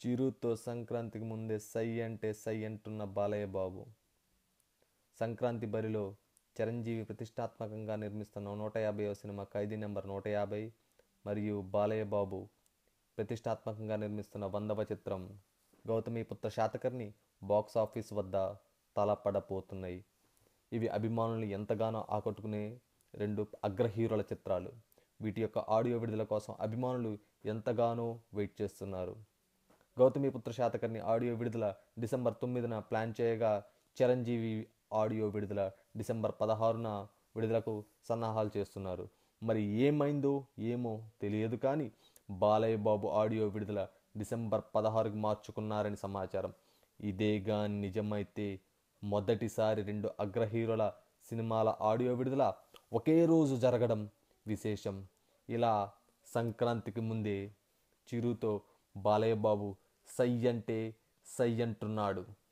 చిరుతో సంక్రాంతికి ముందే సై అంటే సై అంటున్న బాలయ్య బాబు. సంక్రాంతి బరిలో చిరంజీవి ప్రతిష్టాత్మకంగా నిర్మిస్తున్న 150వ సినిమా ఖైదీ నెంబర్ 150 మరియు బాలయ్య బాబు ప్రతిష్టాత్మకంగా నిర్మిస్తున్న 100వ చిత్రం గౌతమిపుత్ర శాతకర్ణి బాక్స్ ఆఫీస్ వద్ద తలపడపోతున్నాయి. ఇవి అభిమానులను ఎంతగానో ఆకట్టుకునే రెండు అగ్ర హీరోల చిత్రాలు. వీటి యొక్క ఆడియో విడుదల కోసం అభిమానులు ఎంతగానో వెయిట్ చేస్తున్నారు. గౌతమిపుత్ర శాతకర్ణి ఆడియో విడుదల డిసెంబర్ 9న ప్లాన్ చేయగా, చిరంజీవి ఆడియో విడుదల డిసెంబర్ 16న విడుదలకు సన్నాహాలు చేస్తున్నారు. మరి ఏమైందో ఏమో తెలియదు కానీ బాలయ్య బాబు ఆడియో విడుదల డిసెంబర్ 16కి మార్చుకున్నారని సమాచారం. ఇదేగా నిజమైతే మొదటిసారి రెండు అగ్ర హీరోల సినిమాల ఆడియో విడుదల ఒకే రోజు జరగడం విశేషం. ఇలా సంక్రాంతికి ముందే చిరుతో బాలయ్య బాబు సై అంటే సై అంటున్నాడు.